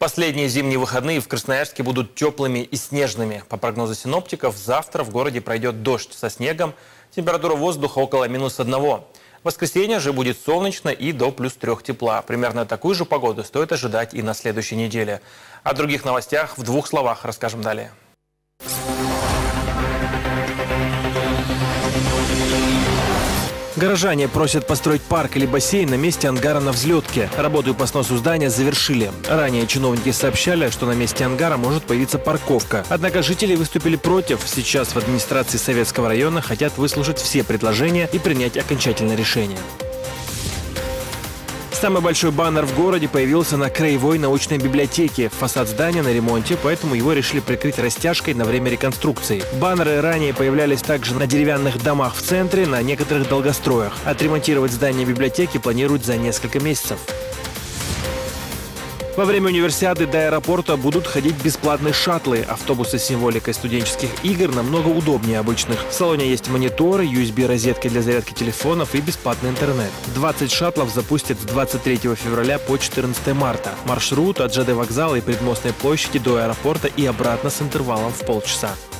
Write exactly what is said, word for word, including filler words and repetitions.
Последние зимние выходные в Красноярске будут теплыми и снежными. По прогнозу синоптиков, завтра в городе пройдет дождь со снегом. Температура воздуха около минус одного. В воскресенье же будет солнечно и до плюс трех тепла. Примерно такую же погоду стоит ожидать и на следующей неделе. О других новостях в двух словах расскажем далее. Горожане просят построить парк или бассейн на месте ангара на взлетке. Работу по сносу здания завершили. Ранее чиновники сообщали, что на месте ангара может появиться парковка. Однако жители выступили против. Сейчас в администрации Советского района хотят выслушать все предложения и принять окончательное решение. Самый большой баннер в городе появился на Краевой научной библиотеке. Фасад здания на ремонте, поэтому его решили прикрыть растяжкой на время реконструкции. Баннеры ранее появлялись также на деревянных домах в центре, на некоторых долгостроях. Отремонтировать здание библиотеки планируют за несколько месяцев. Во время универсиады до аэропорта будут ходить бесплатные шаттлы. Автобусы с символикой студенческих игр намного удобнее обычных. В салоне есть мониторы, ю эс би-розетки для зарядки телефонов и бесплатный интернет. двадцать шаттлов запустят с двадцать третьего февраля по четырнадцатое марта. Маршрут от ЖД вокзала и Предмостной площади до аэропорта и обратно с интервалом в полчаса.